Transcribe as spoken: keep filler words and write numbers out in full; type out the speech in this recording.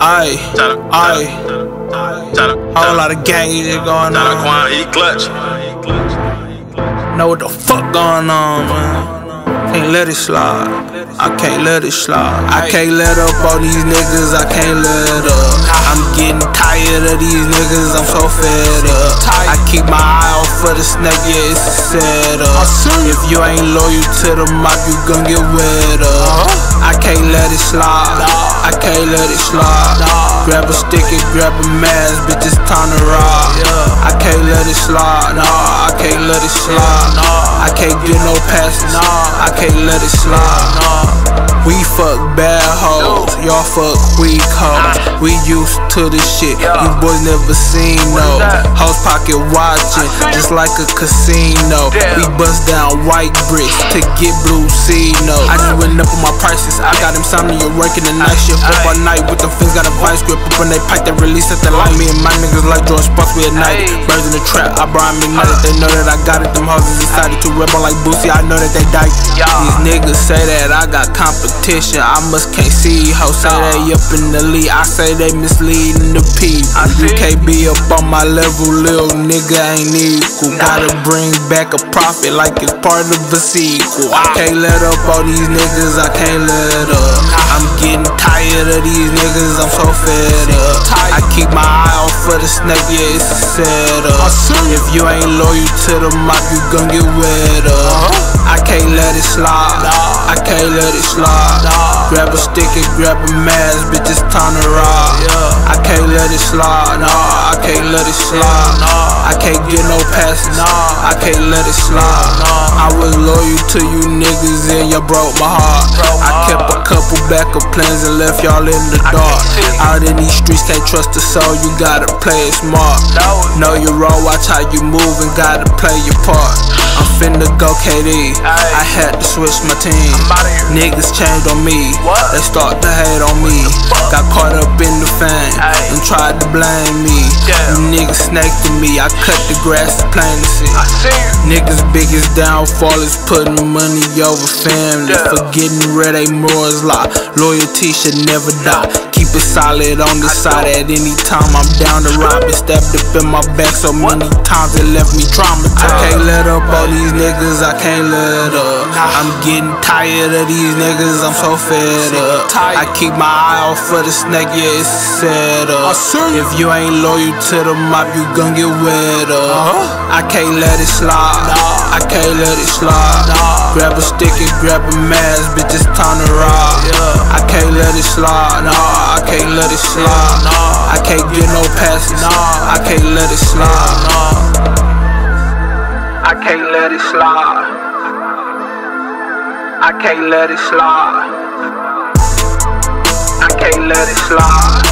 Aye, aye, whole lot of gang shit going on. Eat clutch. Know what the fuck going on, man. Can't let it slide. I can't let it slide. I can't let up on these niggas. I can't let up. I'm getting tired of these niggas. I'm so fed up. I keep my eye out for the snake. Yeah, it's a setup. If you ain't loyal to the mop, you gon' get wet up. I can't let it slide. I can't let it slide. Grab a stick and grab a mask, bitch, it's time to rock. I can't let it slide. Nah, I can't let it slide. I can't get no passes. I can't let it slide. We fuck bad hoes, y'all fuck weak hoes. We used to this shit, you boys never seen no. Hoes pocket watching, just like a casino. We bust down white bricks to get blue C-no. I just went up on my prices, I got insomnia working the night shift. Up all night with the fins, got a vice grip up when they pipe that release at the light. Me and my niggas like George Sparks, we at night. Birds in the trap, I Brian McKnight. They know that I got it, them hoes is decided to rebel like Boosie, I know that they die. These niggas say that I got competition, I must can't see. Hoes say they up in the league, I say they misleading the people. You can't be up on my level, little nigga ain't equal. Gotta bring back a profit like it's part of a sequel. I can't let up on these niggas, I can't let up. I'm getting tired of these niggas, I'm so fed up. I keep my eye out for the snake, yeah, it's a setup. If you ain't loyal to the mop, you gon' get wet up. I can't let it slide, I can't let it slide. Grab a stick and grab a mask, bitch, it's time to rock. I can't let it slide, nah, I can't let it slide. I can't get no passes, I can't let it slide. I was loyal to you niggas and you broke my heart. I kept a couple backup plans and left y'all in the dark. Out in these streets, can't trust the soul, you gotta play it smart. Know your role, watch how you move and gotta play your part. I'm finna go K D, I had to switch my team. Niggas changed on me, they start to hate on me. Got caught up in the fame and tried to blame me. You niggas snaked to me, I cut the grass, it's plain to see. Niggas biggest downfall is putting money over family. Forgetting where they morals lie, loyalty should never die. Keep it solid on the side at any time. I'm down to rob it, stepped up in my back so many times it left me traumatized. I can't let up all these niggas, I can't let up. I'm getting tired of these niggas, I'm so fed up. I keep my eye out for the snake, yeah, it's a setup. If you ain't loyal to the mop, you gon' get wet up. I can't let it slide, I can't let it slide. Grab a stick and grab a mask, bitch, it's time to rock. I can't let it slide, nah, I can't let it slide. I can't get no passes, I can't let it slide. I can't let it slide. I can't let it slide. I can't let it slide.